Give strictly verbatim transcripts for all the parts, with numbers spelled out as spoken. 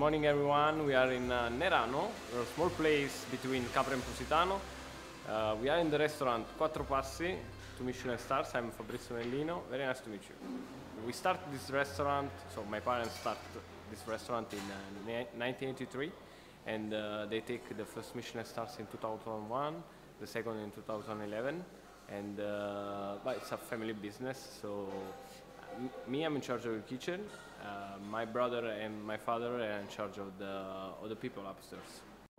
morning everyone, we are in uh, Nerano, a small place between Capri and Positano. Uh, we are in the restaurant Quattro Passi, two Michelin stars. I'm Fabrizio Mellino, very nice to meet you. We started this restaurant, so my parents started this restaurant in uh, nineteen eighty-three, and uh, they take the first Michelin stars in two thousand one, the second in two thousand eleven, and uh, but it's a family business, so me, I'm in charge of the kitchen. Uh, my brother and my father are in charge of the of the people upstairs.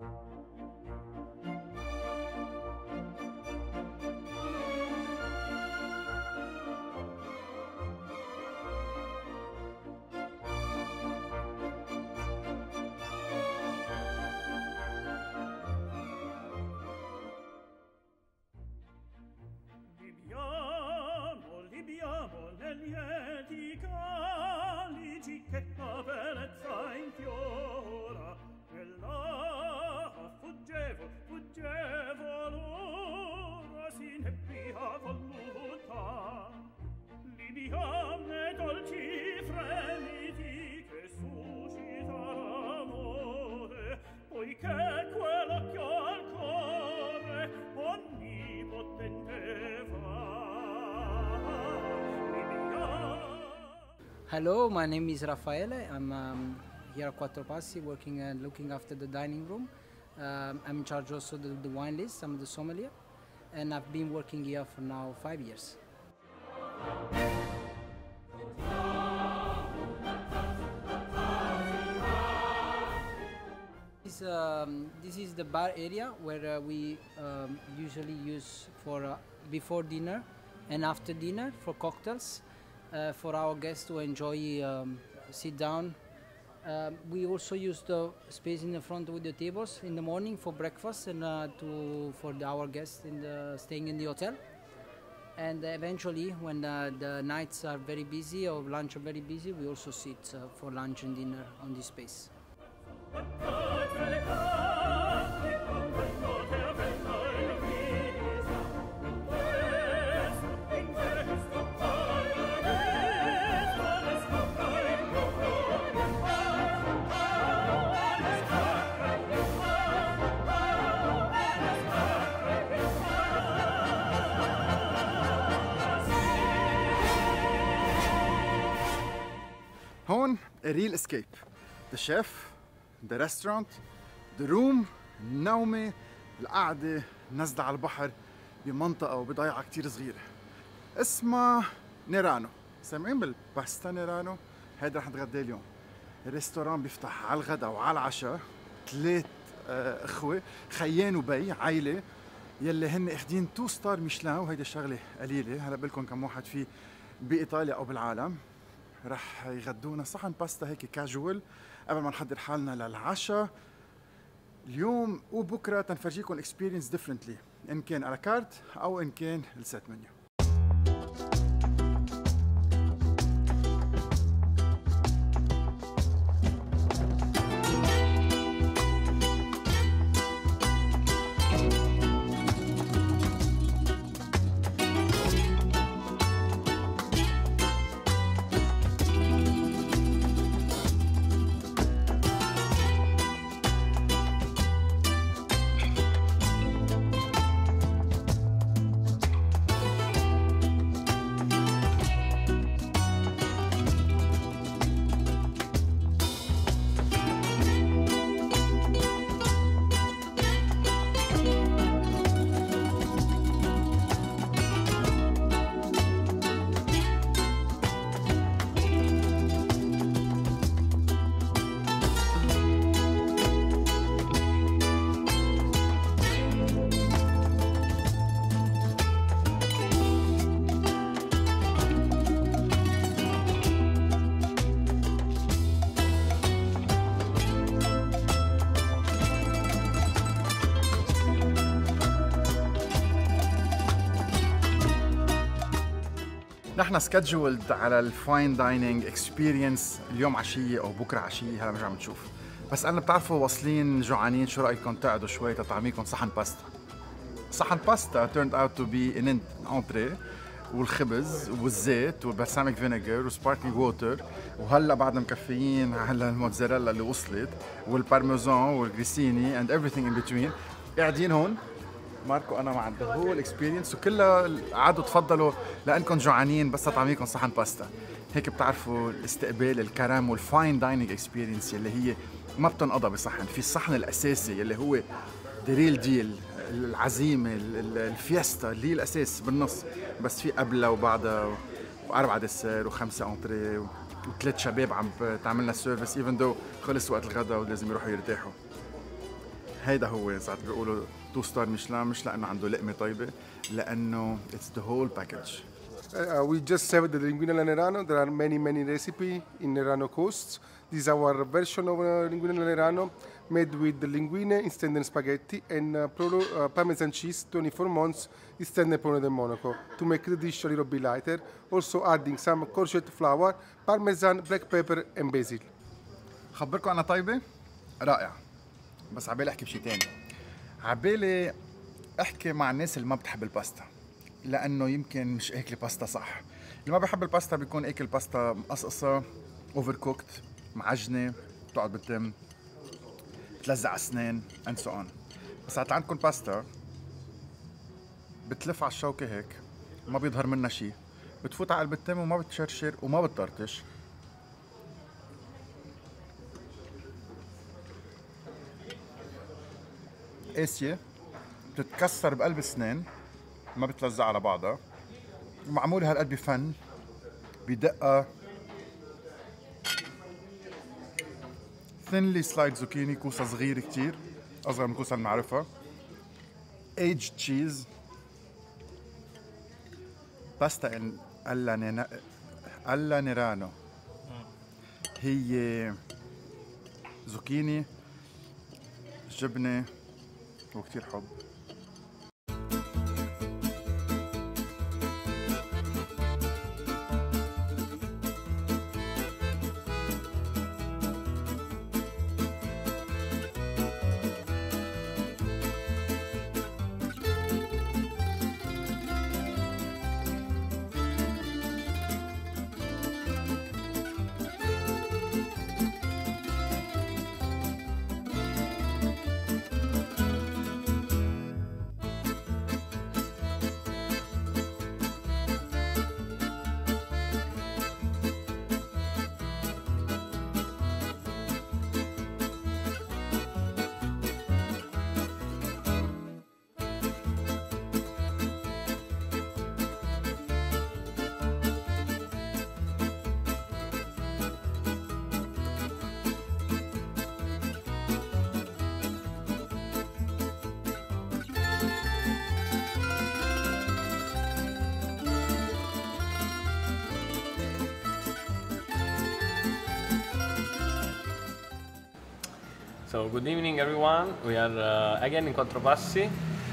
Hello, my name is Raffaele. I'm um, here at Quattro Passi working and looking after the dining room. Um, I'm in charge also of the, the wine list. I'm the sommelier, and I've been working here for now five years. This, um, this is the bar area where uh, we um, usually use for uh, before dinner and after dinner for cocktails. Uh, for our guests to enjoy, um, sit down. Um, we also use the space in the front with the tables in the morning for breakfast and uh, to for the, our guests in the, staying in the hotel. And eventually, when uh, the nights are very busy or lunch are very busy, we also sit uh, for lunch and dinner on this space. هون a real escape. The chef, the restaurant, the room, النومة، القعدة، نزلة على البحر بمنطقة وبضيعة كتير صغيرة. اسمها نيرانو. سامعين بالباستا نيرانو؟ هيدا رح نتغدى اليوم. الريستوران بيفتح على الغداء وعلى العشاء. ثلاث آه اخوة، خيان وبي، عائلة يلي هن اخدين تو ستار ميشلان، وهيدي شغلة قليلة، هلا بقلكم كم واحد في بإيطاليا أو بالعالم. رح يغدونا صحن باستا هيك كاجوال قبل ما نحضر حالنا للعشاء اليوم وبكره تنفرجيكم اكسبيرينس ديفرنتلي، ان كان على كارت او ان كان السيت منيو. نحن سكجولد على الفاين دايننج اكسبيرينس اليوم عشيه او بكره عشيه، هلا مش عم نشوف. بس انا بتعرفوا واصلين جوعانين، شو رايكم تقعدوا شوي تطعميكم صحن باستا؟ صحن باستا turned out to be an entree والخبز والزيت والبالساميك فينيجر وسباركلينج ووتر، وهلا بعدنا مكفيين على الموتزاريلا اللي وصلت والبارميزان والجريسيني and everything in between. قاعدين هون ماركو انا مع the whole experience، وكلها قعدوا تفضلوا لانكم جوعانين بس طعميكم صحن باستا. هيك بتعرفوا الاستقبال الكرم والفاين دايننج اكسبيرينس اللي هي ما بتنقضى بصحن. في الصحن الاساسي اللي هو ذا ريل ديل، العزيمه الفيستا اللي هي الاساس بالنص، بس في قبلها وبعدها واربعه دسر وخمسه انتري وثلاث شباب عم تعملنا سيرفيس ايفن دو خلص وقت الغداء ولازم يروحوا يرتاحوا. هيدا هو ساعات بيقولوا تو ستار ميشلان، مش لانه عنده لقمه طيبه، لانه اتس ذا هول باكج. Uh, we just served the linguine alla Nerano. There are many, many recipes in Nerano coasts. This is our version of uh, linguine alla Nerano, made with the linguine instead of spaghetti and uh, prolo, uh, parmesan cheese, twenty-four months instead of Pone del Monaco, to make the dish a little bit lighter. Also adding some courgette flour, parmesan, black pepper and basil. خبركم أنا طيبة؟ رائع. بس عبالي أحكي بشي تاني. عبالي أحكي مع الناس اللي ما بتحب الباستا، لأنه يمكن مش أكل باستا صح. اللي ما بحب الباستا بيكون أكل باستا مقصقصة، أوفر كوكت، معجنة، بتقعد بالتم، بتلزق على أسنان and so on. بس هات عندكم باستا بتلف على الشوكة هيك، ما بيظهر منها شي، بتفوت على قلب التم وما بتشرشر وما بتطرطش. قاسية، بتتكسر بقلب السنان، ما بتلزق على بعضها، ومعمولة هالقد بفن، بدقة thinly sliced زوكيني، كوسة صغيرة كتير، أصغر من الكوسة المعرفة، aged cheese، باستا ألا ألا نيرانو، هي زوكيني، جبنة وكتير حب. So good evening everyone, we are uh, again in Quattro Passi.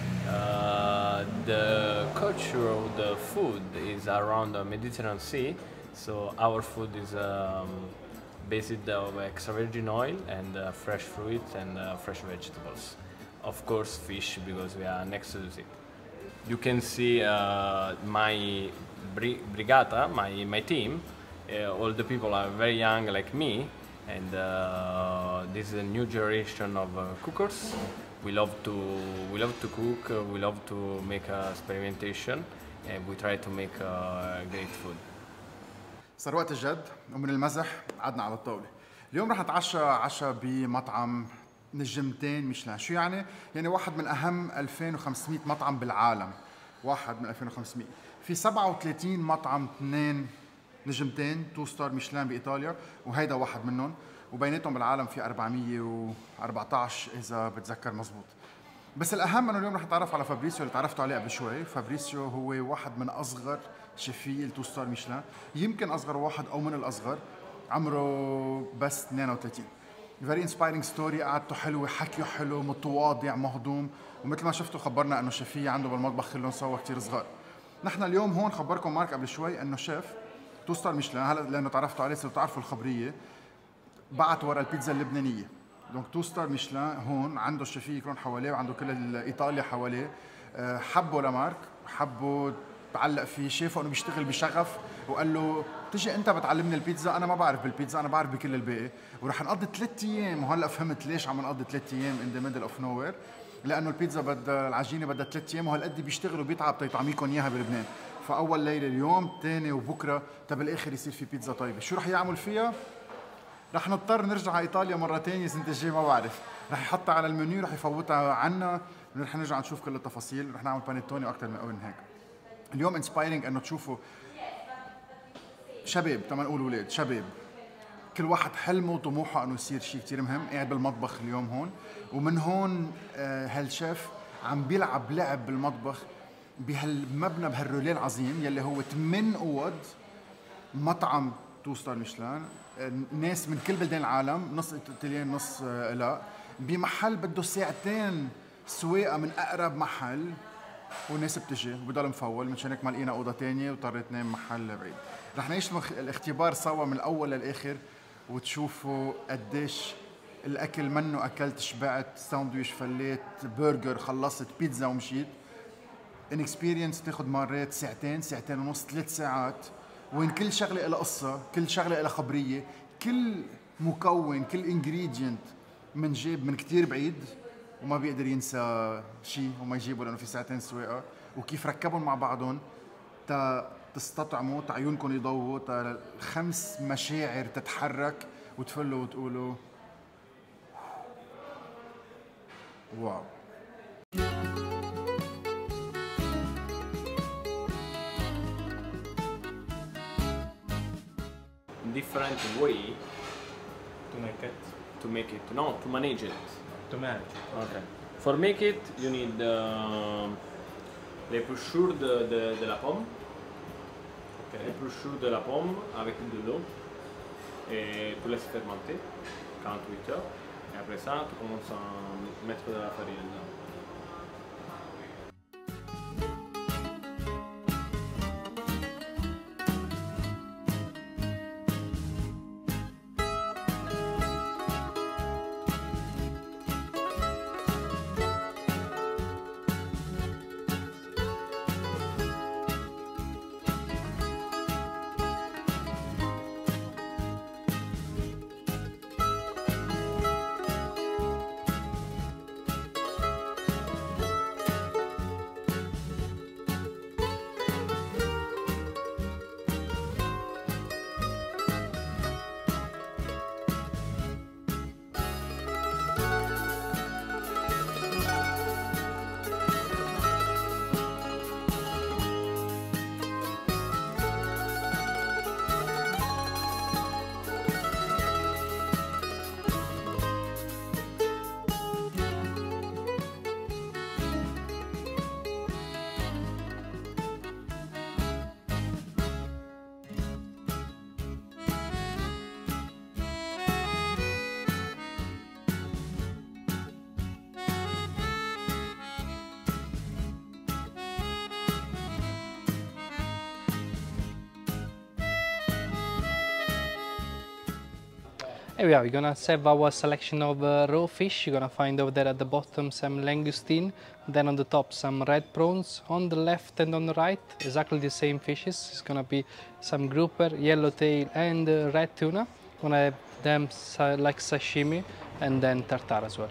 Uh, the culture of the food is around the Mediterranean Sea, so our food is um, based on extra virgin oil and uh, fresh fruit and uh, fresh vegetables. Of course fish, because we are next to the sea. You can see uh, my bri brigata, my, my team, uh, all the people are very young like me. And uh, this is a new generation of uh, cookers. We love to we love to cook. Uh, we love to make uh, experimentation, and we try to make uh, great food. صار وقت الجد ومن المزح قعدنا على الطاولة. اليوم رح نتعشى عشاء بمطعم نجمتين ميشلان. شو يعني؟ يعني واحد من أهم ألفين وخمسمية مطعم بالعالم. واحد من ألفين وخمسمية. في سبعة وثلاثين مطعم اثنين نجمتين تو ستار ميشلان بايطاليا، وهيدا واحد منهم، وبيناتهم بالعالم في أربعمية وأربعطعش اذا بتذكر مزبوط. بس الاهم انه اليوم رح نتعرف على فابريسيو اللي تعرفتوا عليه قبل شوي. فابريسيو هو واحد من اصغر شيفي التو ستار ميشلان، يمكن اصغر واحد او من الاصغر، عمره بس اثنين وثلاثين. فيري انسبايرنج ستوري، قعدته حلوه، حكيه حلو، متواضع، مهضوم، ومثل ما شفتوا خبرنا انه شيفيه عنده بالمطبخ خلهم سوا كثير صغار. نحن اليوم هون خبركم مارك قبل شوي انه شيف تو ستار ميشلان، هلا لانه تعرفتوا عليه صرتوا تعرفوا الخبريه، بعت ورا البيتزا اللبنانيه. دونك تو ستار ميشلان هون عنده الشيفيه يكون حواليه وعنده كل ايطاليا حواليه. حبوا لمارك، حبوا تعلق فيه، شافه انه بيشتغل بشغف وقال له تجي انت بتعلمني البيتزا، انا ما بعرف بالبيتزا، انا بعرف بكل الباقي، ورح نقضي ثلاث ايام. وهلا فهمت ليش عم نقضي ثلاث ايام ان ذا ميدل اوف نو وير، لانه البيتزا بدها العجينه بدها ثلاث ايام، وهالقد بيشتغل وبيتعب تيطعميكم اياها بلبنان. فاول ليله اليوم، ثاني وبكره، بالاخر يصير في بيتزا طيبه. شو رح يعمل فيها؟ رح نضطر نرجع على ايطاليا مره ثانيه السنه الجايه، ما بعرف. رح يحطها على المنيو، رح يفوتها عنا، رح نرجع نشوف كل التفاصيل، رح نعمل بانيتوني واكثر من من هيك. اليوم انسبايرنج انه تشوفوا شباب، تما نقول اولاد شباب، كل واحد حلمه وطموحه انه يصير شيء كثير مهم، قاعد بالمطبخ اليوم هون. ومن هون آه هالشيف عم بيلعب لعب بالمطبخ بهالمبنى بهالروليه العظيم يلي هو ثمان اوض، مطعم تو ستار ميشلان، ناس من كل بلدان العالم، نص ايطاليين نص لا، بمحل بده ساعتين سواقه من اقرب محل، والناس بتجي وبضل مفول. مشان هيك ما لقينا اوضه ثانيه واضطريت نام محل بعيد. رح نعيش الاختبار سوا من الاول للاخر، وتشوفوا قديش الاكل منه اكلت شبعت، ساندويش فليت، برجر خلصت، بيتزا ومشيت. ان اكسبيرينس تاخذ مرات ساعتين، ساعتين ونص، ثلاث ساعات، وين كل شغله لها قصه، كل شغله لها خبريه، كل مكون، كل انجريدينت من جيب من كثير بعيد وما بيقدر ينسى شيء وما يجيبه لانه في ساعتين سواقه، وكيف ركبهم مع بعضهم تا تستطعموا، تا عيونكم يضووا، تا خمس مشاعر تتحرك وتفلوا وتقولوا واو. Different way To make it. to make it, no, to manage it. To manage. Okay. For make it, you need uh, l'épluchure de, de, de la pomme. Okay. L'épluchure de la pomme avec de l'eau. Et tu laisses fermenter quarante-huit heures. Et après ça, tu commences à mettre de la farine dedans. Here we are, we're gonna serve our selection of uh, raw fish. You're gonna find over there at the bottom some langoustine, then on the top some red prawns, on the left and on the right exactly the same fishes. It's gonna be some grouper, yellowtail and uh, red tuna. Gonna have them sa like sashimi and then tartare as well.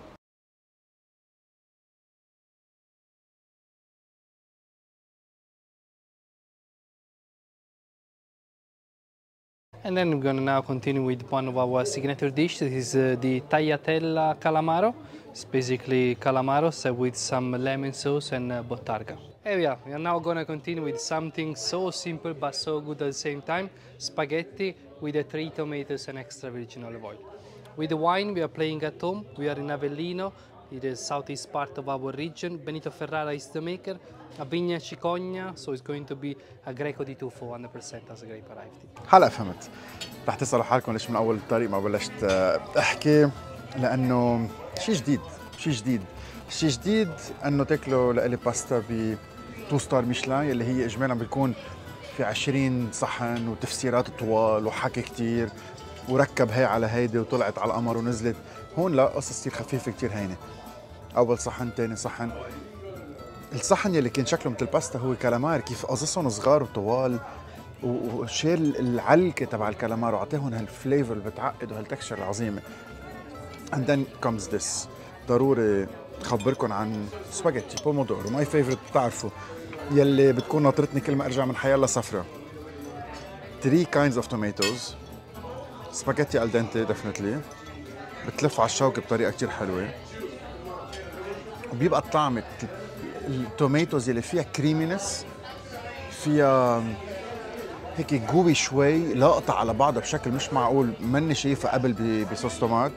And then we're gonna now continue with one of our signature dishes. This is uh, the tagliatella calamaro. It's basically calamaro served with some lemon sauce and uh, bottarga. Here we are. We are now gonna continue with something so simple but so good at the same time. Spaghetti with the three tomatoes and extra virgin olive oil. With the wine we are playing at home. We are in Avellino. It is southeast part of our region. Benito Ferrara is the maker. A Vigna Cicogna, so it's going to be a Greco di Tufo one hundred percent as a grape arrived. هلا فهمت. رح تسألوا حالكم ليش من أول الطريق ما بلشت أحكي، لأنه شيء جديد، شيء جديد، شيء جديد إنه تاكلوا لإلي باستا ب تو ستار ميشلان اللي هي إجمالاً بتكون في عشرين صحن وتفسيرات طوال وحكي كتير وركب هي على هيدي وطلعت على القمر ونزلت. هون لا، قصص كتير خفيفة كتير هينة. أول صحن، تاني صحن، الصحن يلي كان شكله مثل الباستا هو كالامار، كيف قصصهم صغار وطوال وشيل العلكه تبع الكالامار وعطيهم هالفليفر اللي بتعقد وهالتكشر العظيمه. And then comes this. ضروري خبركم عن سباجيتي بومودورو، ماي فيفورت بتعرفوا، يلي بتكون ناطرتني كل ما ارجع من حيالله سفره. three kinds of tomatoes. سباجيتي al dente definitely. بتلف على الشوكة بطريقة كتير حلوة. وبيبقى طعمة التوميتوز اللي فيها كريمينس، فيها هيك جوي شوي، لاقطة على بعضها بشكل مش معقول، مني شايفها قبل بصوص تومات.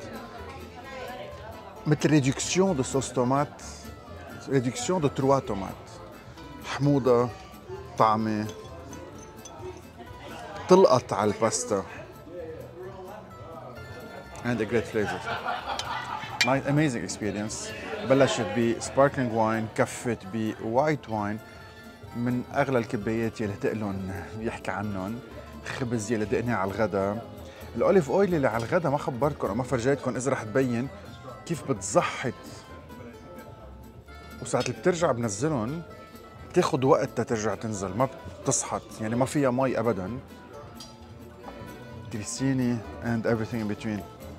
مثل ريدكسيون دو صوص تومات، ريدكسيون دو تروا تومات. حموضة، طعمة، تلقط على الباستا. And a great flavor. Nice, amazing experience. بلشت ب sparkling wine، كفت ب white wine من اغلى الكبايات يلي تقلن بيحكي عنهم. خبز يلي دقناه على الغداء. الاوليف اويل اللي على الغداء ما خبركم او ما فرجيتكم، اذا رح تبين كيف بتزحط، وساعة اللي بترجع بنزلهم بتاخد وقت ترجع تنزل، ما بتصحط، يعني ما فيها مي ابدا. Grissini and everything in between.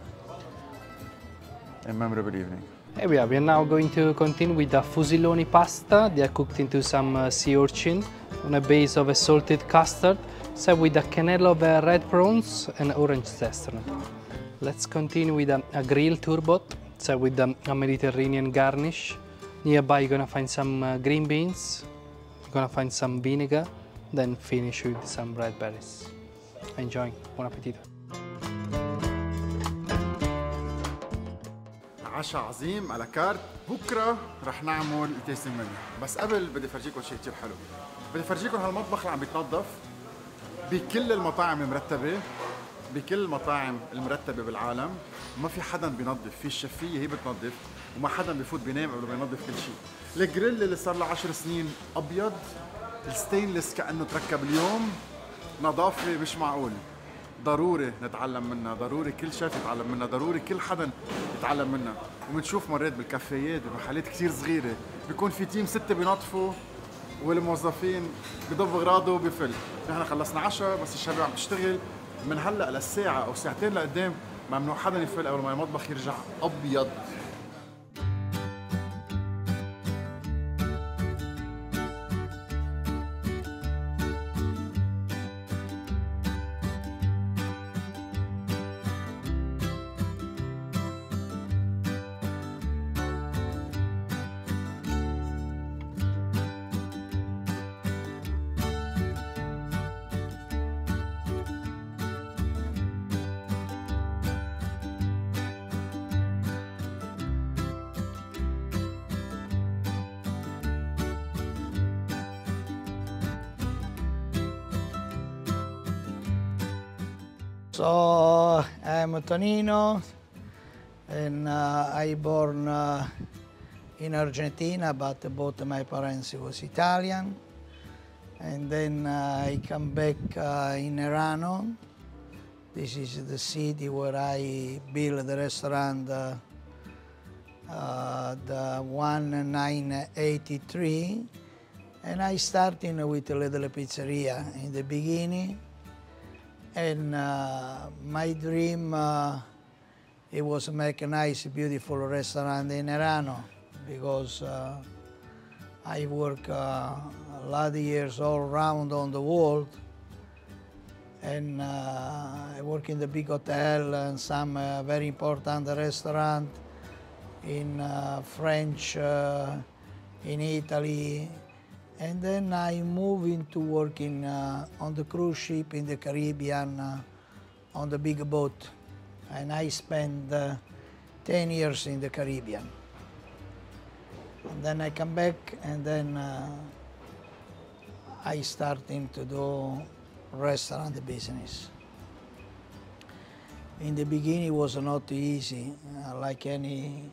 A memorable evening. Here we are. We are now going to continue with the fusiloni pasta. They are cooked into some uh, sea urchin on a base of a salted custard, served with a cannella of uh, red prawns and orange zest. Let's continue with a, a grilled turbot, served with um, a Mediterranean garnish. Nearby you're gonna find some uh, green beans, you're gonna find some vinegar, then finish with some red berries. Enjoy. Buon appetito. عشاء عظيم على كارت. بكره رح نعمل التيستينج منيو، بس قبل بدي افرجيكم شيء كثير حلو. بدي افرجيكم هالمطبخ اللي عم بيتنظف بكل المطاعم المرتبه، بكل المطاعم المرتبه بالعالم. ما في حدا بينظف، في الشفيه هي بتنظف، وما حدا بيفوت بينام قبل ما ينظف كل شيء. الجريل اللي صار له عشر سنين ابيض، الستينلس كانه تركب اليوم، نظافه مش معقول. ضروري نتعلم منها، ضروري كل شيف يتعلم منها، ضروري كل حدا يتعلم منها. وبنشوف مرات بالكافيات بمحلات كثير صغيره بيكون في تيم سته بينظفوا والموظفين بضب اغراضه وبفل. نحن خلصنا عشاء، بس الشباب عم تشتغل من هلا للساعه او ساعتين لقدام، ممنوع حدا يفل قبل ما المطبخ يرجع ابيض. So I'm Tonino, and uh, I born uh, in Argentina, but both my parents was Italian. And then uh, I come back uh, in Erano. This is the city where I built the restaurant, uh, uh, the one nine eighty-three. And I started with a little pizzeria in the beginning. And uh, my dream, uh, it was to make a nice, beautiful restaurant in Erano, because uh, I work uh, a lot of years all around on the world. And uh, I work in the big hotel and some uh, very important restaurant in uh, French, uh, in Italy. And then I moved into working uh, on the cruise ship in the Caribbean, uh, on the big boat. And I spent uh, ten years in the Caribbean. And then I come back, and then uh, I started to do restaurant business. In the beginning, it was not easy, uh, like any,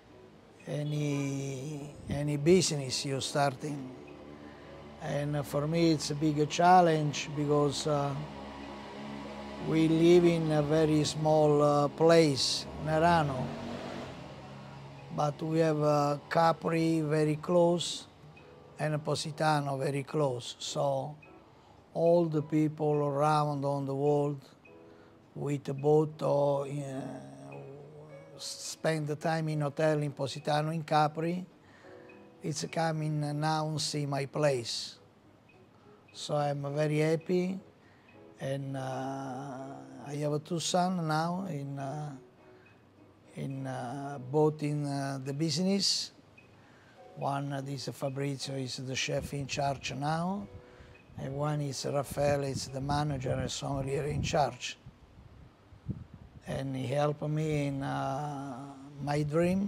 any, any business you're starting. And for me, it's a big challenge, because uh, we live in a very small uh, place, Nerano, but we have uh, Capri very close, and Positano very close. So all the people around on the world with a boat or uh, spend the time in hotel in Positano in Capri, it's coming now and see my place. So I'm very happy, and uh, I have two sons now in uh, in uh, both in uh, the business. One uh, is Fabrizio, is the chef in charge now, and one is Raffaele, is the manager and sommelier in charge. And he helped me in uh, my dream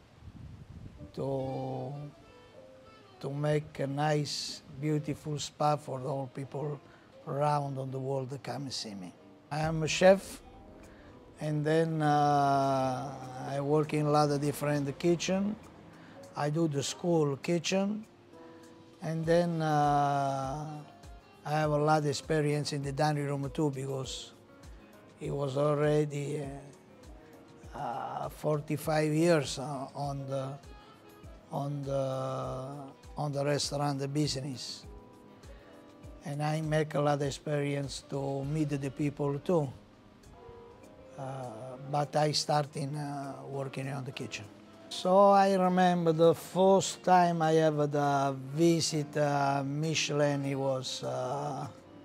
to to make a nice, beautiful spa for all people around on the world that come and see me. I am a chef, and then uh, I work in a lot of different kitchen. I do the school kitchen, and then uh, I have a lot of experience in the dining room too, because it was already uh, uh, forty-five years uh, on the on the on the restaurant business, and I make a lot of experience to meet the people too. Uh, but I started uh, working on the kitchen. So I remember the first time I ever the visit uh, Michelin. It was uh,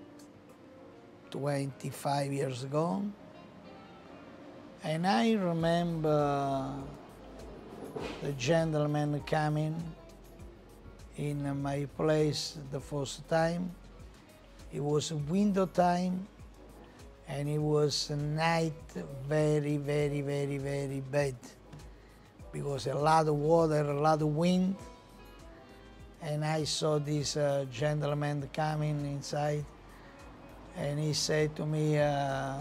twenty-five years ago, and I remember the gentleman coming in my place the first time. It was winter time, and it was a night very, very, very, very bad, because a lot of water, a lot of wind, and I saw this uh, gentleman coming inside, and he said to me, uh,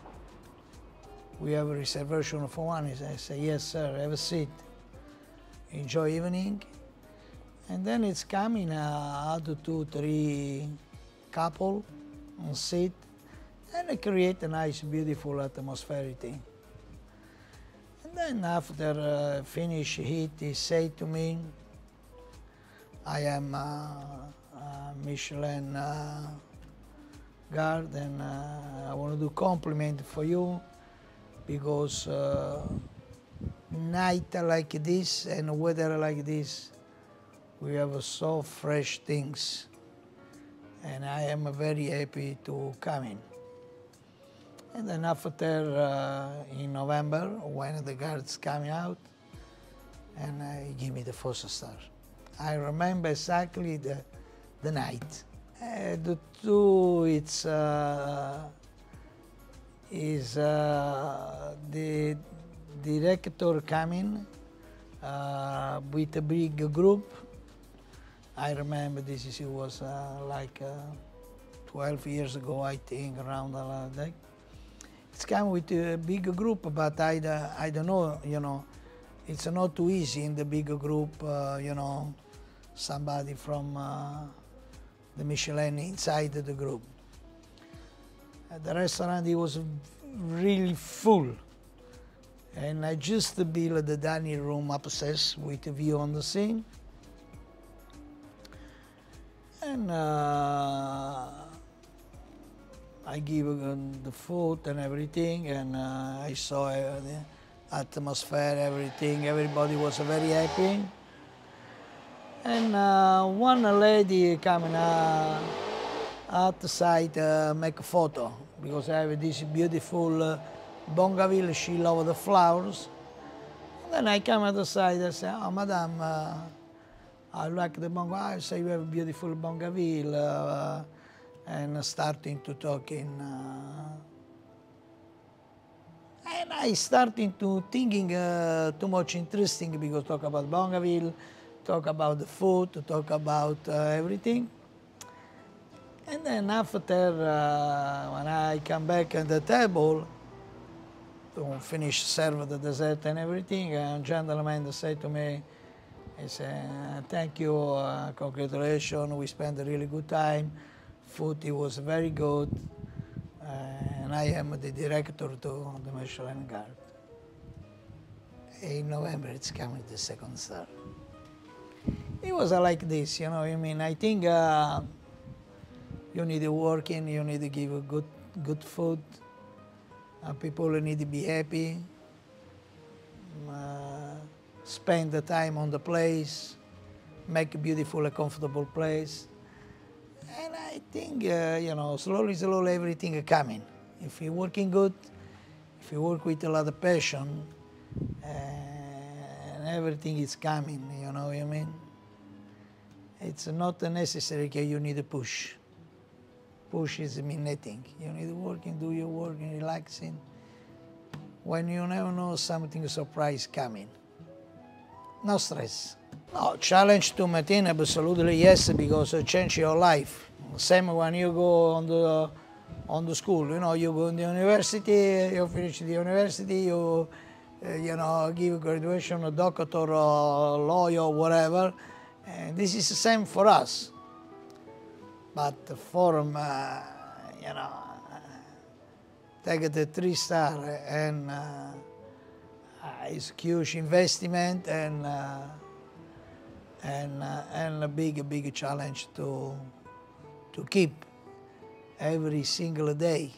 we have a reservation for one. I said, yes, sir, have a seat. Enjoy evening. And then it's coming uh, out two, three couple and sit, and it create a nice, beautiful atmosphere thing. And then after uh, finish eat, he said to me, I am uh, uh, Michelin uh, guard, and uh, I want to do compliment for you, because uh, night like this and weather like this, we have so fresh things, and I am very happy to come in. And then after, uh, in November, when the guards coming out, and uh, give me the first star. I remember exactly the, the night. Uh, the two, it's uh, is uh, the director coming uh, with a big group. I remember this is, it was uh, like uh, twelve years ago, I think, around uh, that. It's come with a big group, but I, uh, I don't know, you know, it's not too easy in the big group, uh, you know, somebody from uh, the Michelin inside the group. Uh, the restaurant, it was really full, and I just built the dining room upstairs with a view on the sea. And uh, I give uh, the food and everything, and uh, I saw uh, the atmosphere, everything. Everybody was very happy. And uh, one lady coming uh, outside uh, make a photo, because I have this beautiful uh, Bongaville. She loves the flowers. And then I come outside and say, oh, madam, uh, I like the Bongaville. I say, you have a beautiful Bongaville. Uh, and starting to talk in, uh, and I starting to thinking uh, too much interesting, because talk about Bongaville, talk about the food, talk about uh, everything. And then after, uh, when I come back at the table to finish serve the dessert and everything, a gentleman said to me, he said, thank you, uh, congratulations, we spent a really good time. Food, it was very good, uh, and I am the director to the Michelin Guard. In November, it's coming the second star. It was uh, like this, you know. I mean, I think uh, you need to work in, you need to give a good, good food. Uh, people need to be happy. Uh, spend the time on the place, make a beautiful and comfortable place. And I think, uh, you know, slowly, slowly everything is coming. If you're working good, if you work with a lot of passion, and everything is coming, you know what I mean? It's not necessary that you need to push. Push is mean nothing. You need to work and do your work and relaxing. When you never know something surprise coming. No stress. No, challenge to maintain absolutely yes, because it change your life. Same when you go on the on the school, you know, you go in the university, you finish the university, you uh, you know, give graduation, a doctor, or a lawyer, whatever. And this is the same for us. But the forum, uh, you know, take the three star and uh, uh, it's huge investment and uh, and uh, and a big big challenge to to keep every single day.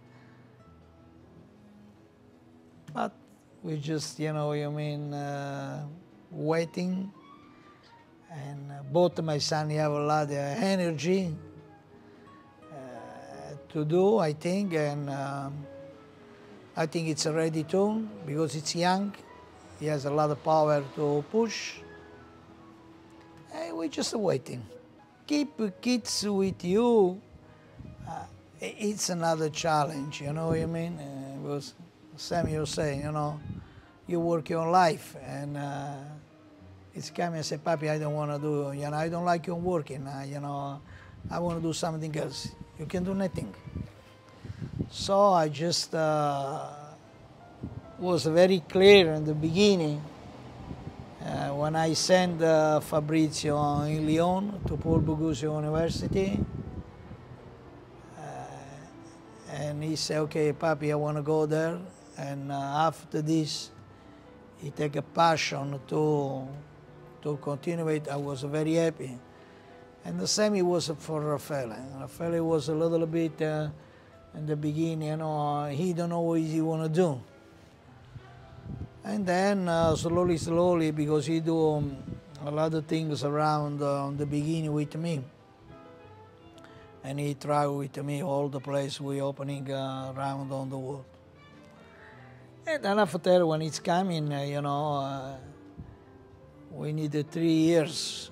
But we just, you know, you mean uh, waiting. And uh, both my son have a lot of energy uh, to do, I think, and um, I think it's ready to, because it's young. He has a lot of power to push. And we're just waiting. Keep kids with you, uh, it's another challenge, you know what I mean? Uh, because Sam, you're saying, you know, you work your life, and uh, it's coming and say, Papi, I don't want to do, you know, I don't like you working, uh, you know, I want to do something else. You can do nothing. So I just uh, was very clear in the beginning uh, when I sent uh, Fabrizio in Lyon to Paul Bocuse University. Uh, and he said, okay, Papi, I want to go there. And uh, after this, he take a passion to to continue it. I was very happy. And the same it was for Raffaele. Raffaele was a little bit uh, in the beginning, you know, he don't know what he want to do. And then uh, slowly, slowly, because he do um, a lot of things around uh, the beginning with me. And he try with me all the place we opening uh, around on the world. And then after, when it's coming, uh, you know, uh, we needed three years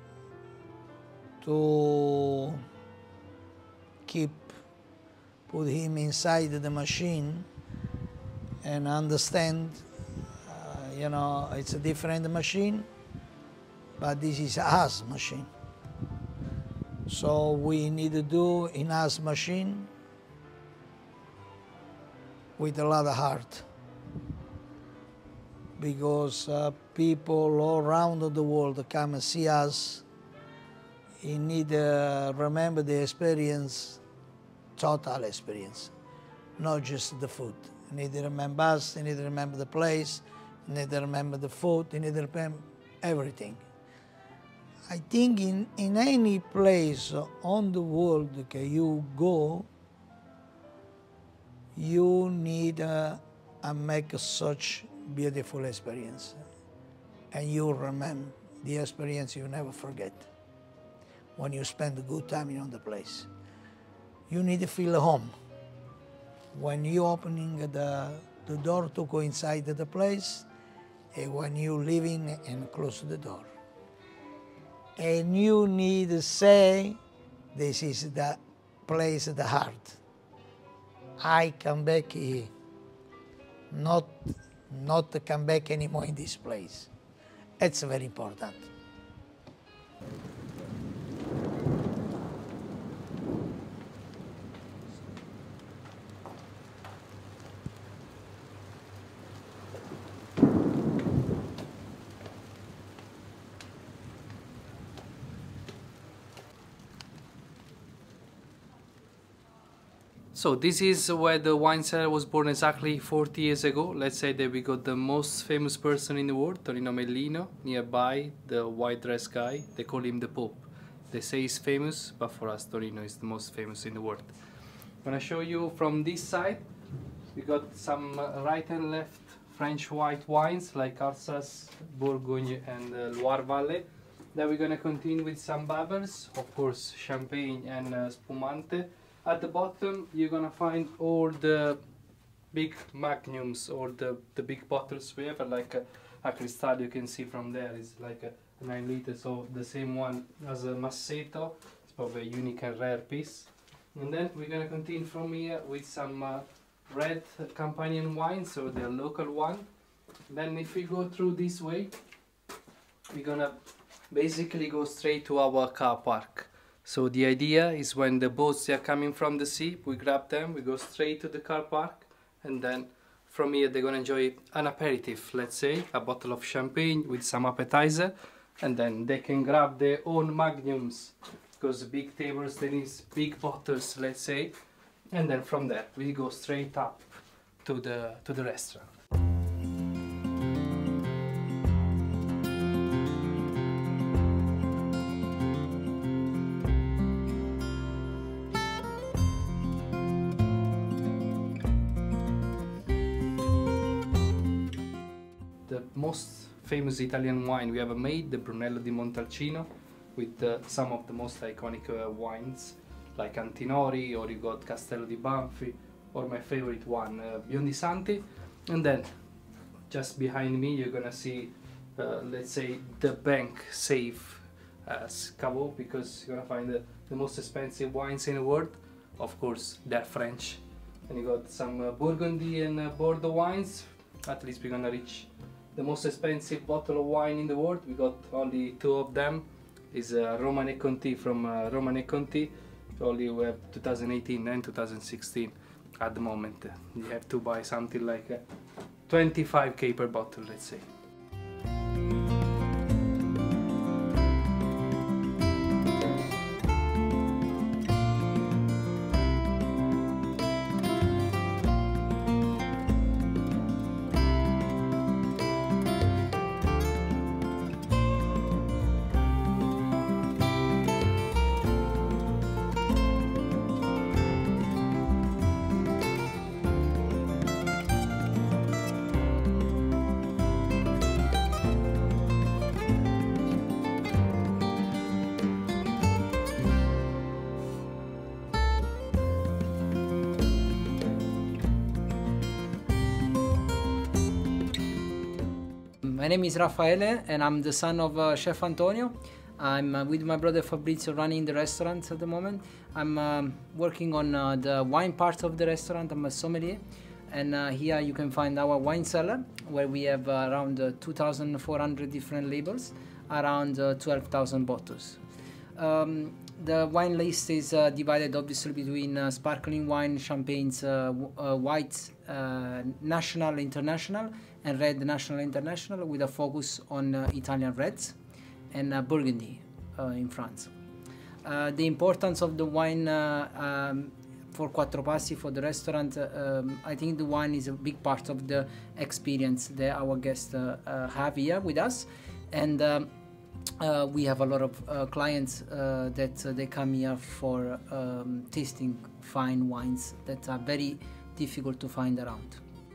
to keep, put him inside the machine and understand, uh, you know, it's a different machine, but this is us machine. So we need to do in us machine with a lot of heart. Because uh, people all around the world come and see us. You need to remember the experience, total experience, not just the food. You need to remember us, you need to remember the place, you need to remember the food, you need to remember everything. I think in, in any place on the world that you go, you need uh, to make such beautiful experience, and you remember the experience you never forget when you spend a good time on the place. You need to feel home. When you opening the, the door to go inside the place, and when you leaving and close the door. And you need to say, this is the place of the heart. I come back here, not not to come back anymore in this place. It's very important. So this is where the wine cellar was born exactly forty years ago. Let's say that we got the most famous person in the world, Tonino Mellino, nearby, the white dress guy. They call him the Pope. They say he's famous, but for us Torino is the most famous in the world. I'm gonna show you from this side. We got some uh, right and left French white wines like Alsace, Bourgogne and uh, Loire Valley. Then we're gonna continue with some bubbles, of course champagne and uh, spumante. At the bottom you're gonna find all the big magnums or the, the big bottles we have, like a, a Cristal you can see from there is like a nine liter, so the same one as a Masseto. It's probably a unique and rare piece. And then we're gonna continue from here with some uh, red Campanian wine, so the local one. Then if we go through this way, we're gonna basically go straight to our car park. So the idea is when the boats are coming from the sea, we grab them, we go straight to the car park, and then from here they're gonna enjoy an aperitif, let's say, a bottle of champagne with some appetizer, and then they can grab their own magnums, because big tables they need big bottles, let's say, and then from there we go straight up to the to the restaurant. The most famous Italian wine we ever made, the Brunello di Montalcino, with uh, some of the most iconic uh, wines like Antinori, or you got Castello di Banfi, or my favorite one, uh, Biondi Santi. And then just behind me you're gonna see, uh, let's say, the bank safe as Caveau, because you're gonna find the, the most expensive wines in the world. Of course they're French, and you got some uh, Burgundy and uh, Bordeaux wines. At least we're gonna reach the most expensive bottle of wine in the world. We got only two of them. Is uh, Romanée Conti from uh, Romanée Conti. Only we have two thousand eighteen and two thousand sixteen at the moment. You have to buy something like uh, twenty-five K per bottle, let's say. My name is Raffaele and I'm the son of uh, Chef Antonio. I'm uh, with my brother Fabrizio running the restaurant at the moment. I'm um, working on uh, the wine part of the restaurant. I'm a sommelier, and uh, here you can find our wine cellar, where we have uh, around uh, two thousand four hundred different labels, around uh, twelve thousand bottles. Um, the wine list is uh, divided obviously between uh, sparkling wine, champagnes, uh, uh, white, uh, national, international, and red, national, international, with a focus on uh, Italian reds and uh, Burgundy uh, in France. Uh, the importance of the wine uh, um, for Quattro Passi, for the restaurant, uh, um, I think the wine is a big part of the experience that our guests uh, uh, have here with us. And um, uh, we have a lot of uh, clients uh, that uh, they come here for um, tasting fine wines that are very difficult to find around.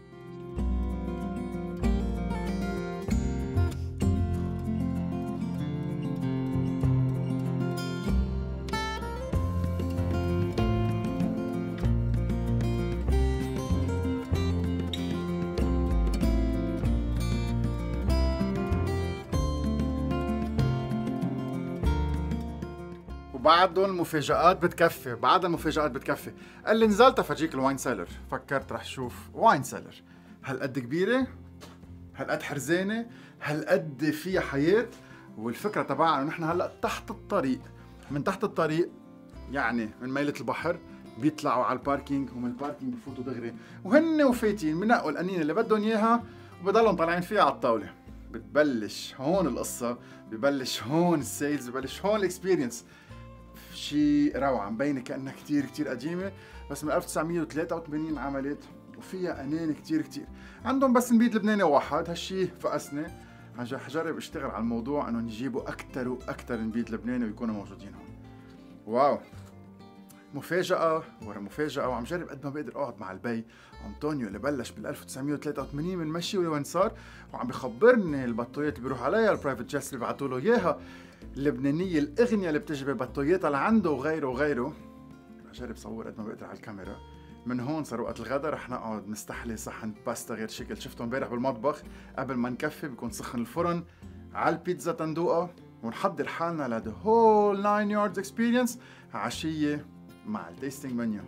وبعدهم المفاجآت بتكفي، بعدها المفاجآت بتكفي. قال لي نزلت افاجيك الواين سيلر، فكرت رح شوف واين سيلر هالقد كبيرة، هالقد حرزانة، هالقد فيها حياة. والفكرة تبعها انه نحن هلا تحت الطريق، من تحت الطريق يعني من ميلة البحر بيطلعوا على الباركينج، ومن الباركينج بفوتوا دغري، وهن وفايتين بنقوا القنينة اللي بدهم اياها وبضلهم طالعين فيها على الطاولة. بتبلش هون القصة، ببلش هون السيلز، ببلش هون الاكسبيرينس. شيء روعة، مبينة كأنها كتير كتير قديمة، بس من ألف وتسعمية وثلاثة وثمانين انعملت، وفيها أناني كتير كتير. عندهم بس نبيذ لبناني واحد، هالشي فقسني. حجرب اشتغل على الموضوع انه نجيبوا أكتر وأكتر نبيذ لبناني ويكونوا موجودين هون. واو، مفاجأة ورا مفاجأة، وعم جرب قد ما بقدر اقعد مع البي أنطونيو اللي بلش بال ألف وتسعمية وثلاثة وثمانين من مشي وين صار، وعم بخبرني البطويات اللي بيروح عليها، البرايفت جيتس اللي بيبعتوا له اياها، اللبنانية الأغنية اللي بتجي ببطوياتها لعنده وغيره وغيره. بجرب صور قد ما بقدر على الكاميرا. من هون صار وقت الغدا، رح نقعد نستحلي صحن باستا غير شكل، شفته امبارح بالمطبخ قبل ما نكفي بيكون سخن الفرن، على البيتزا تندوقها، ونحضر حالنا لذا هول ناين ياردز اكسبيرينس عشية مع التيستينج منيو.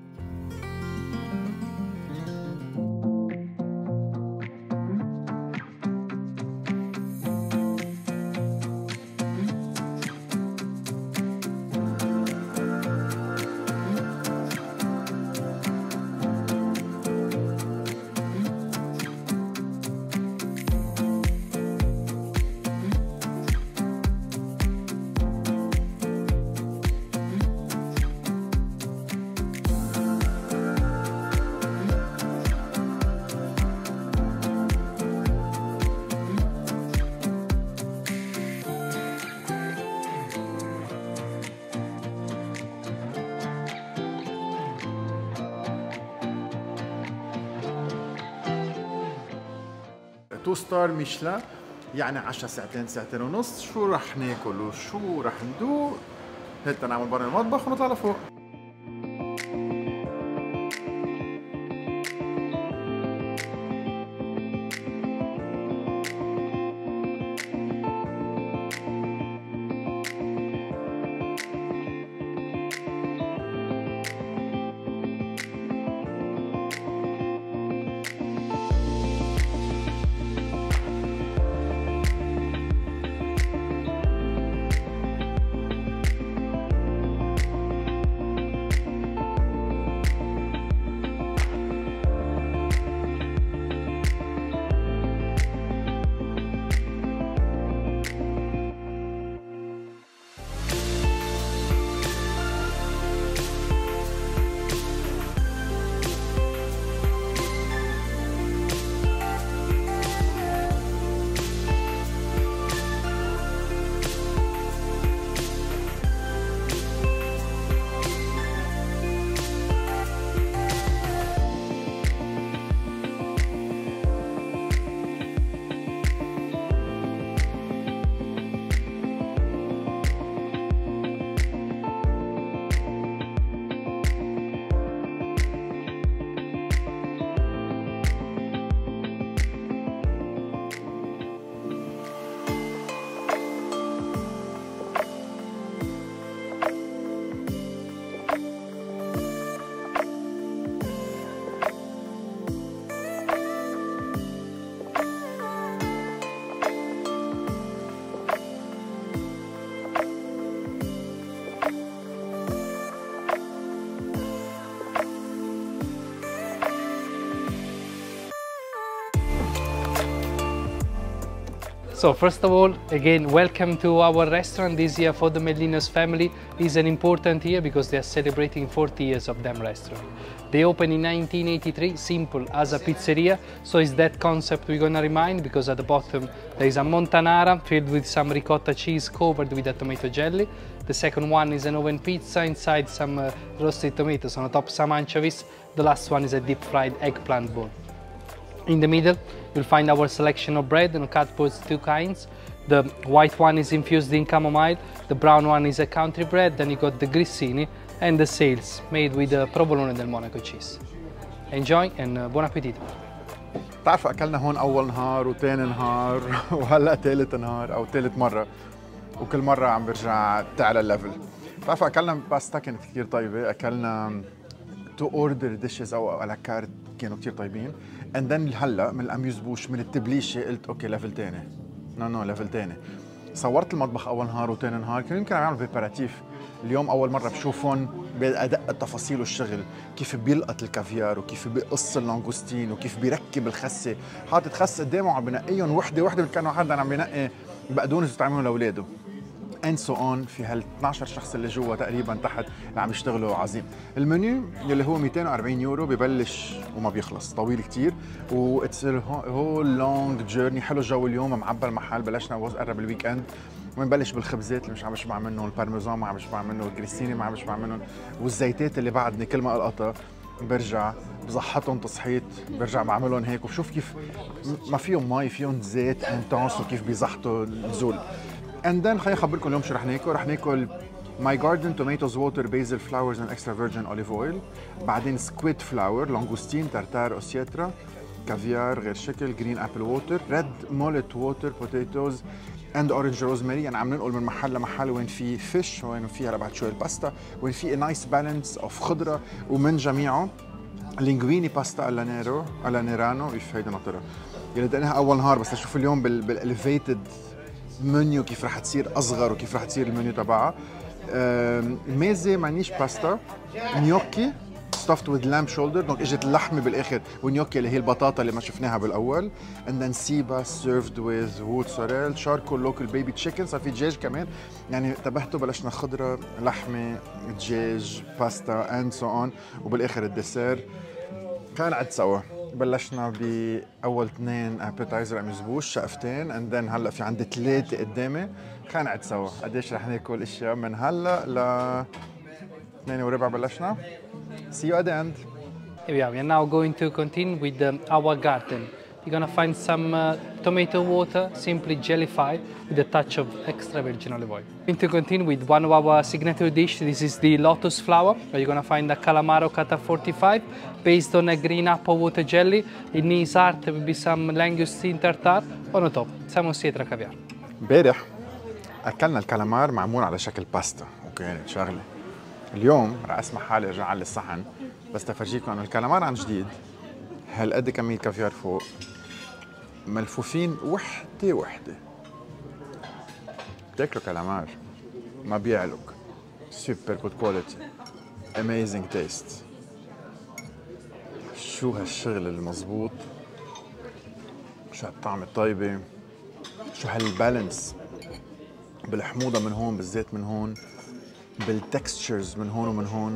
تو ستار ميشلان، يعني عشا ساعتين ساعتين ونص. شو رح ناكل وشو رح ندوق؟ هات نعمل برا المطبخ ونطلع لفوق. So first of all, again, welcome to our restaurant. This year for the Mellinos family is an important year because they are celebrating forty years of them restaurant. They opened in nineteen eighty-three, simple as a pizzeria. So it's that concept we're gonna remind, because at the bottom there is a montanara filled with some ricotta cheese covered with a tomato jelly. The second one is an oven pizza, inside some uh, roasted tomatoes, on the top some anchovies. The last one is a deep fried eggplant ball. In the middle, you'll find our selection of bread and cut boards, two kinds. The white one is infused in chamomile, the brown one is a country bread, then you got the grissini and the sails made with the provolone del Monaco cheese. Enjoy and uh, buon appetito. بتعرفوا أكلنا هون أول نهار وتاني نهار وهلأ تالت نهار أو تالت مرة، وكل مرة عم برجع تعلى الليفل. بتعرفوا أكلنا باستا كانت كتير طيبة، أكلنا تو اوردر ديشز أو على كارت كانوا كتير طيبين. and then هلا من الاميوز بوش من التبليشه قلت اوكي ليفل تاني، نو نو ليفل تاني. صورت المطبخ اول نهار وتاني نهار، كانوا يمكن عم يعملوا بريباراتيف. اليوم اول مره بشوفهم بادق التفاصيل والشغل، كيف بيلقط الكافيار وكيف بيقص اللانغوستين وكيف بيركب الخسه، حاطط خسه قدامه وعم بنقيهم وحده وحده كانه حدا عم بينقي بقدونس بتعملهم لاولاده. and so on. في هال اثنعش شخص اللي جوا تقريبا تحت اللي عم يشتغلوا عظيم. المنيو يلي هو مئتين وأربعين يورو ببلش وما بيخلص، طويل كتير، و اتس هول لونج جيرني. حلو الجو اليوم، معبى المحل، بلشنا قرب الويك اند، ونبلش بالخبزات اللي مش عم بشبع منهم، البارميزان ما عم بشبع منه، الجريسيني ما عم بشبع منهم، والزيتات اللي بعدني كل ما القطها برجع بزحطهم تصحيط، برجع بعملهم هيك، وبشوف كيف ما فيهم مي، فيهم زيت انتونس، وكيف بيزحطوا النزول. اند ذن خليني اخبركم اليوم شو رح ناكل. رح ناكل ماي جاردن توميتوز ووتر بيزل فلاورز اند اكسترا فيرجن اوليف اويل، بعدين سكويد فلاور، لانجوستين، تارتار، اوسيترا، كافيار غير شكل، جرين ابل ووتر، ريد مولت ووتر، بوتيتوز اند اورنج روزماري. يعني عم ننقل من محل لمحل وين في فيش، وين في هلا بعد شوي الباستا، وين في نايس بالانس اوف خضره، ومن جميعه لينغويني باستا الا نيرو الا نيرانو. اف هيدي ناطره يلي دقناها اول نهار، بس اشوف اليوم بالاليفيتد منيو كيف رح تصير اصغر وكيف رح تصير المنيو تبعها. ميزه مانيش باستا، نيوكي stuffed with lamb shoulder، دونك اجت اللحمه بالاخر، ونيوكي اللي هي البطاطا اللي ما شفناها بالاول. and then سيبا served with wood sorrel، charcoal local baby chicken، صار في دجاج كمان. يعني انتبهتوا، بلشنا خضره، لحمه، دجاج، باستا and so on، وبالاخر الديسير. كان عد سوا بلشنا باول اثنين ابيتايزر عم يزبوش شقفتين، and then هلا في عندي ثلاثه قدامي. كان عد سوا قديش رح ناكل اشياء من هلا ل اثنين وربع بلشنا. See you at the end. Here we are. We are now going to continue with um, our garden. You're gonna find some uh, tomato water, simply jellified with a touch of extra virgin olive oil. We're going to continue with one of our signature dish. This is the lotus flower. You're gonna find the calamaro cut at forty-five, based on a green apple water jelly. In his heart there will be some langoustine tartare on the top. Some osietra caviar. امبارح اكلنا الكالامار معمول على شكل باستا، وكانت شغله. اليوم رح اسمح حالي ارجع على الصحن بس تفرجيكم انه الكالامار عن جديد، هالقد كميه كافيار فوق، ملفوفين وحده وحده. بتاكلوا كالامار ما بيعلق، سوبر جود كواليتي، اميزنج تيست. شو هالشغل المضبوط، شو هالطعم الطيبه، شو هالبالانس بالحموضه من هون، بالزيت من هون، بالتكستشرز من هون ومن هون.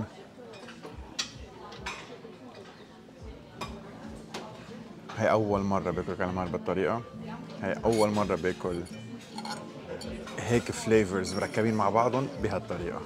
هي أول مرة باكل كالامار بالطريقة، هي أول مرة باكل هيك فليفرز مركبين مع بعضهم بهالطريقة.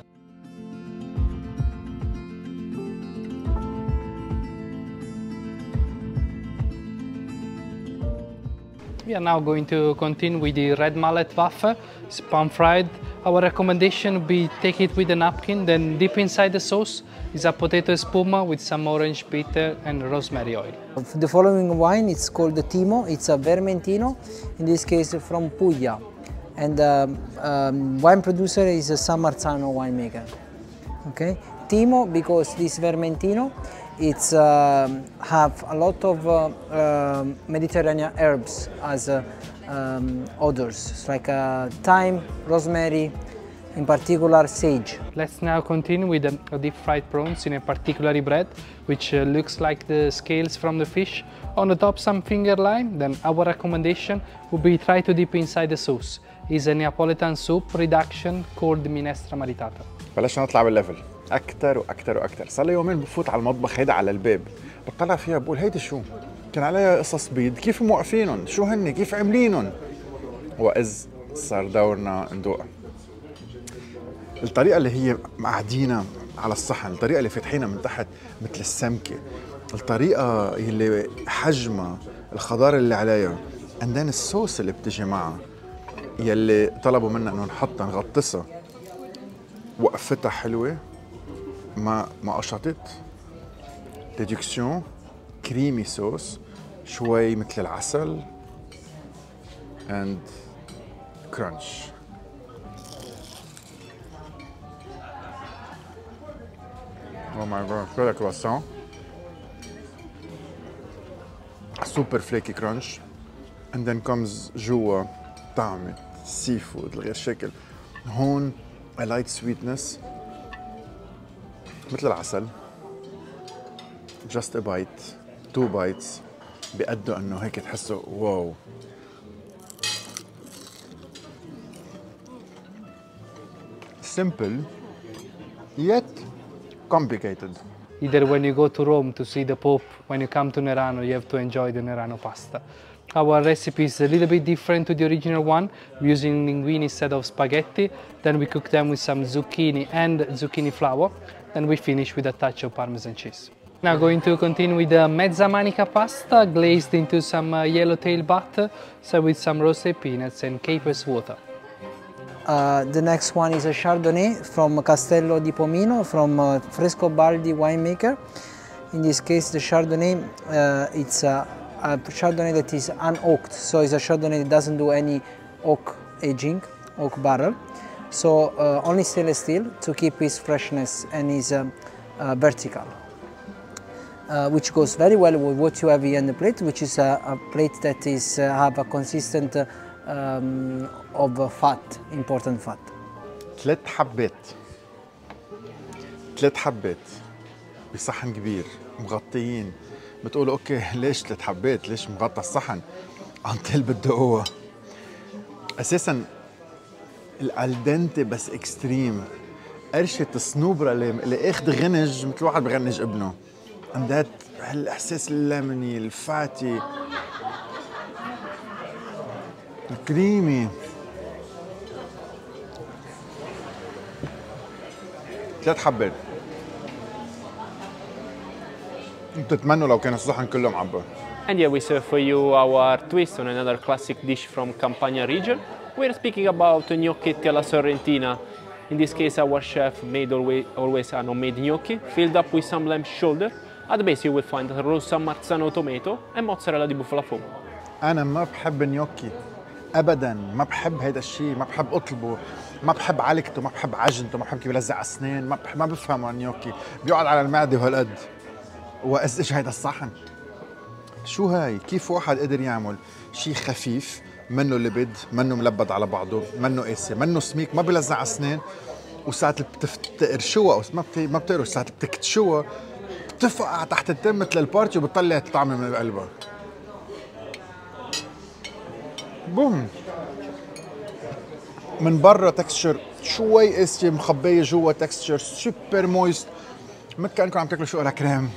We are now going to continue with the red mullet waffle. It's pan fried. Our recommendation would be take it with a napkin, then dip inside the sauce. Is a potato espuma with some orange bitter and rosemary oil. The following wine is called the Timo. It's a Vermentino, in this case from Puglia. And the um, wine producer is a San Marzano winemaker. Okay, Timo because this Vermentino, it's uh, have a lot of uh, uh, Mediterranean herbs as uh, um, odors, it's like uh, thyme, rosemary, in particular sage. Let's now continue with the deep fried prawns in a particular bread, which uh, looks like the scales from the fish. On the top some finger lime. Then our recommendation would be try to dip inside the sauce. Is a Neapolitan soup reduction called minestra maritata. بلشنا نطلع بالليفل اكثر واكثر واكثر. صار لي يومين بفوت على المطبخ هيدا على الباب، بطلع فيها بقول هيدي شو؟ كان عليها قصص بيض، كيف موقفينهم؟ شو هن؟ كيف عاملينهم؟ وإذ صار دورنا ندوقها. الطريقة اللي هي مقعدينا على الصحن، الطريقة اللي فاتحينها من تحت مثل السمكة، الطريقة اللي حجمها، الخضار اللي عليها، عندنا الصوص اللي بتجي معها يلي طلبوا منا انه نحطها نغطسها، وقفتها حلوة، ما ما قشطت، ديدكسيون، كريمي صوص، شوي مثل العسل and crunch. Oh my god, شو هذا كرواسون؟ سوبر فليكي كرانش and then comes جوا طعمة سي فود الغير شكل. هون a light sweetness مثل العسل. just a bite, two bites بيأدوا انه هيك تحسوا واو. simple yet complicated. Either when you go to Rome to see the Pope, when you come to Nerano, you have to enjoy the Nerano pasta. Our recipe is a little bit different to the original one. We're using linguine instead of spaghetti. Then we cook them with some zucchini and zucchini flour. Then we finish with a touch of Parmesan cheese. Now going to continue with the mezza manica pasta glazed into some uh, yellowtail butter, so with some roasted peanuts and capers water. Uh, the next one is a Chardonnay from Castello di Pomino, from uh, Frescobaldi winemaker. In this case, the Chardonnay, uh, it's a, a Chardonnay that is unoaked, so it's a Chardonnay that doesn't do any oak aging, oak barrel. So uh, only stainless steel to keep its freshness and its um, uh, vertical. Uh, which goes very well with what you have here on the plate, which is a, a plate that is uh, have a consistent uh, um, of fat, important fat. ثلاث حبات ثلاث حبات بصحن كبير مغطيين. بتقولوا اوكي ليش ثلاث حبات؟ ليش مغطى الصحن؟ انتل بده قوة. اساسا الالدنتي بس اكستريم. قرشة الصنوبرة اللي, اللي اخذ غنج مثل واحد بغنج ابنه. and that هالاحساس الليموني الفاتي الكريمي. ثلاث حبات. بتتمنوا لو كان الصحن كله معبى. And here we serve for you our twist on another classic dish from Campania region. We're speaking about gnocchetti alla sorrentina. In this case, our chef made always, always a homemade gnocchi, filled up with some lamb shoulder. At the base you will find rossa marzano tomato and mozzarella di bufala foam. أنا ما بحب النيوكي أبداً، ما بحب هيدا الشيء، ما بحب أطلبه، ما بحب علكته، ما بحب عجنته، ما بحب كيف بلزق على السنين، ما بحب ما بفهمه النيوكي، بيقعد على المعدة وهالقد. وإيش إيش هيدا الصحن؟ شو هاي؟ كيف واحد قدر يعمل شيء خفيف منه لبد، منه ملبد على بعضه، منه قاسي، منه سميك، ما بلزق على السنين، وساعة بتقرشوها أو ما بت ما بتقرش، ساعة بتكتشوها بتفقع تحت التم مثل البارتي وبتطلع الطعم من قلبها. بوم. من برا تكستشر شوي قاسية مخبية جوا تكستشر سوبر مويست مثل كأنكم عم تاكلوا شوكولا كريم.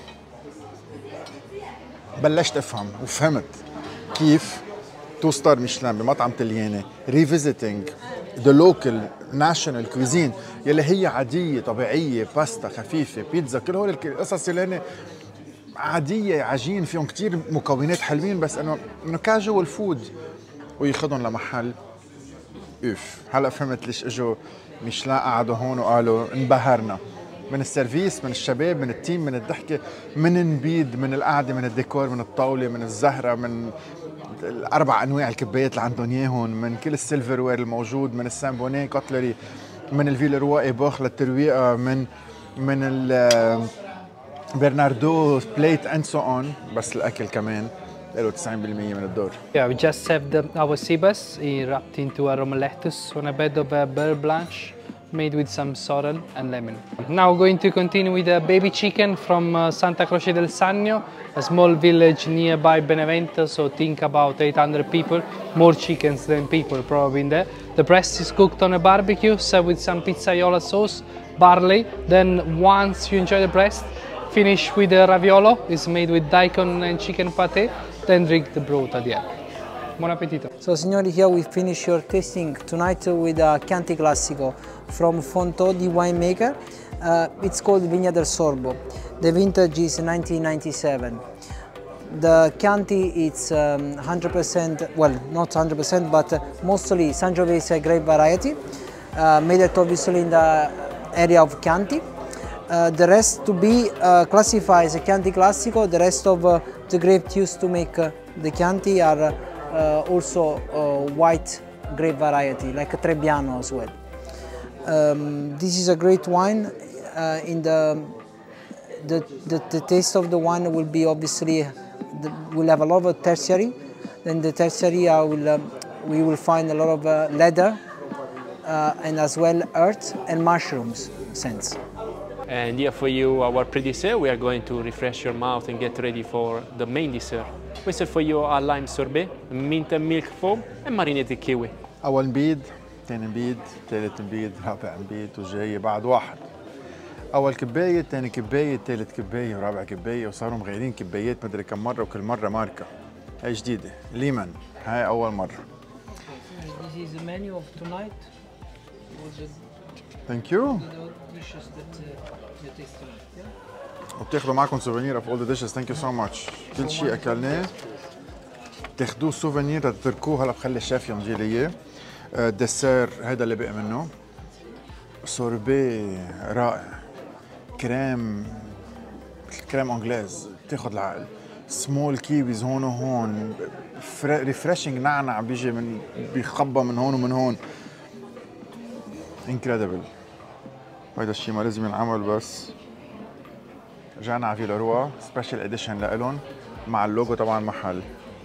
بلشت افهم وفهمت كيف تو ستار ميشلان بمطعم طلياني ريفيزيتنج ذا لوكال ناشونال كوزين يلي هي عاديه طبيعيه، باستا خفيفه، بيتزا، كل هول القصص اللي هن عاديه، عجين فيهم كثير مكونات حلوين، بس انه انه كاجوال فود وياخذهم لمحل اوف. هلا فهمت ليش اجوا ميشلان قعدوا هون وقالوا انبهرنا من السيرفيس، من الشباب، من التيم، من الضحكه، من النبيد، من القعده، من الديكور، من الطاوله، من الزهره، من الاربع انواع الكبايات اللي عندهم اياهم، من كل السيلفر وير الموجود، من السامبوني كوتلري، من الفيلروا باخ للترويقه، من من ال برناردو بليت اند سو اون. بس الاكل كمان له تسعين بالمية من الدور. Yeah, we just served the, our sibas wrapped into a romalettus on a bed of a beurre blanche made with some sorrel and lemon. Now going to continue with a baby chicken from uh, Santa Croce del Sannio, a small village nearby Benevento, so think about eight hundred people, more chickens than people probably in there. The breast is cooked on a barbecue, served with some pizzaiola sauce, barley. Then once you enjoy the breast, finish with the raviolo. It's made with daikon and chicken pate, then drink the broth at the end. Buon appetito. So signori, here we finish your tasting tonight with a Chianti Classico from Fontodi winemaker. Uh, it's called Vigna del Sorbo. The vintage is nineteen ninety-seven. The Chianti it's um, one hundred percent, well not one hundred percent, but uh, mostly Sangiovese grape variety, uh, made it obviously in the area of Chianti. Uh, the rest to be uh, classified as a Chianti Classico, the rest of uh, the grapes used to make uh, the Chianti are uh, also uh, white grape variety, like a Trebbiano as well. Um, this is a great wine. Uh, in the the, the the taste of the wine will be obviously the, will have a lot of tertiary. Then the tertiary uh, will um, we will find a lot of uh, leather uh, and as well earth and mushrooms scents. And here for you our pre-dessert. We are going to refresh your mouth and get ready for the main dessert. We serve for you a lime sorbet, mint and milk foam and marinated kiwi. أول نبيد تاني نبيد، ثالث نبيد، رابع نبيد، وجاي بعد واحد. أول كباية، تاني كباية، ثالث كباية، ورابع كباية، وصاروا مغيرين كبايات مدري كم مرة وكل مرة ماركة. هاي جديدة، ليمون، هاي أول مرة. This is the menu of tonight. Thank you. Dishes that uh, you taste tonight. Yeah. وبتاخدوا معكم سوفينير of all the dishes. Thank you so much. كل شيء أكلناه بتاخدوه سوفينير تتركوه. هلا بخلي الشيف يمضي لي إياه. الدسير هيدا اللي بقي منه. سوربي رائع. كريم كريم انجليز بتاخد العقل. سمول كيويز هون وهون. ريفريشنج نعنع بيجي من بيخبى من هون ومن هون. انكريدبل. هيدا الشيء ما لازم ينعمل بس. رجعنا على فيلا روا سبيشال اديشن لإلهم مع اللوجو تبع المحل.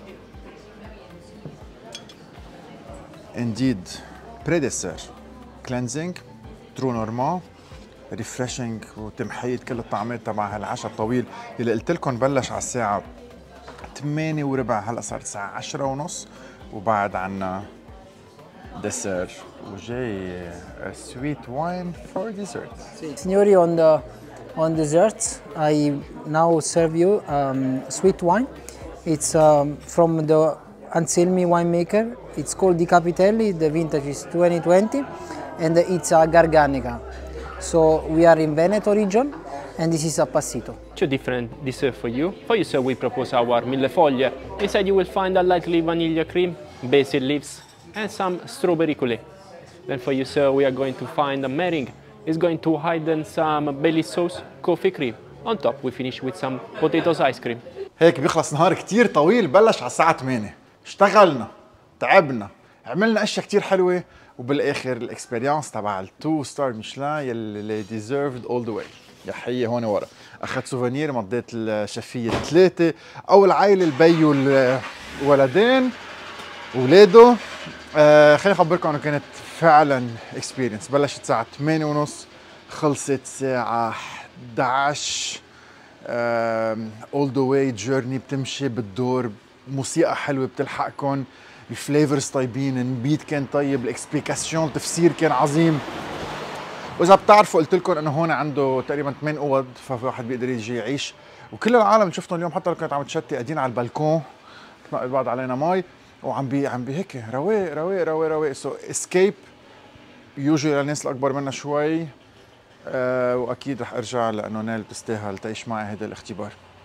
انديد بريديسر كلينزينج ترو نورمال ريفريشنج وتمحية كل الطعمات تبع هالعشاء الطويل اللي قلت لكم بلش على الساعة ثمانية وربع. هلا صارت الساعة عشرة ونص وبعد عنا دسر وجاي سويت واين فور ديزرت. Signori, on the on desserts, I now serve you um, sweet wine. It's um, from the Anselmi winemaker. It's called Di Capitelli. The vintage is twenty twenty, and it's a Garganica. So we are in Veneto region, and this is a passito. Two different desserts for you. For you, sir, we propose our millefoglie. Inside you will find a lightly vanilla cream, basil leaves, and some strawberry coulis. Then for you, sir, we are going to find a meringue. It's going to hide some belly sauce, coffee cream. On top, we finish with some potatoes ice cream. هيك بيخلص نهار كتير طويل بلش على الساعة ثمانية. اشتغلنا، تعبنا، عملنا اشياء كتير حلوة وبالاخر الاكسبيرينس تبع التو ستار ميشلان يلي ديزيرفد اول ذا واي. يا حيي هون ورا. اخذت سوفينير مضيت الشفية ثلاثة، اول عائلة البي والولدين وولاده. آه خليني اخبركم انه كانت فعلا اكسبيرينس. بلشت الساعة ثمانية ونص خلصت الساعة إحدى عشر. اول ذا واي جيرني بتمشي بالدور، موسيقى حلوة بتلحقكم، الفليفرز طيبين، البيت كان طيب، الاكسبليكاسيون التفسير كان عظيم. واذا بتعرفوا قلت لكم انه هون عنده تقريبا ثمان اوض ففي واحد بيقدر يجي يعيش. وكل العالم اللي شفتهم اليوم حتى لو كانت عم تشتي قاعدين على البلكون تنقل بعض علينا مي وعم بي عم بي هيك رواق رواق رواق رواق. سو اسكيب يوجوالي للناس الاكبر منا شوي. أه واكيد رح ارجع لانه نال بتستاهل تعيش معي هذا الاختبار.